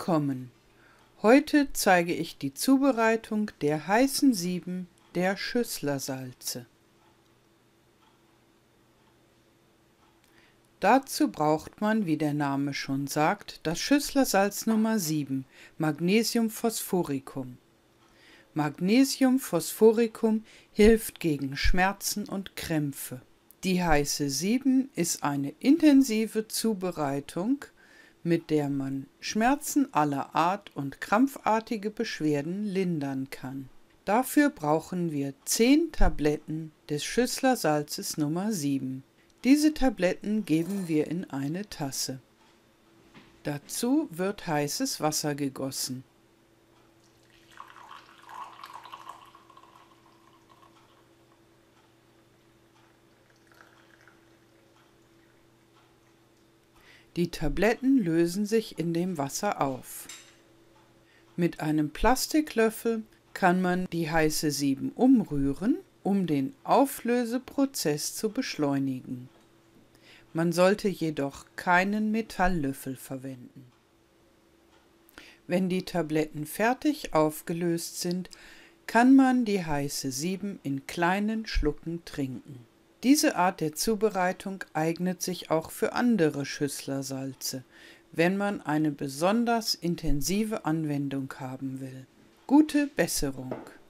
Willkommen! Heute zeige ich die Zubereitung der heißen Sieben der Schüsslersalze. Dazu braucht man, wie der Name schon sagt, das Schüsslersalz Nummer 7, Magnesium Phosphoricum. Magnesium Phosphoricum hilft gegen Schmerzen und Krämpfe. Die heiße 7 ist eine intensive Zubereitung, mit der man Schmerzen aller Art und krampfartige Beschwerden lindern kann. Dafür brauchen wir 10 Tabletten des Schüsslersalzes Nummer 7. Diese Tabletten geben wir in eine Tasse. Dazu wird heißes Wasser gegossen. Die Tabletten lösen sich in dem Wasser auf. Mit einem Plastiklöffel kann man die heiße 7 umrühren, um den Auflöseprozess zu beschleunigen. Man sollte jedoch keinen Metalllöffel verwenden. Wenn die Tabletten fertig aufgelöst sind, kann man die heiße 7 in kleinen Schlucken trinken. Diese Art der Zubereitung eignet sich auch für andere Schüsslersalze, wenn man eine besonders intensive Anwendung haben will. Gute Besserung!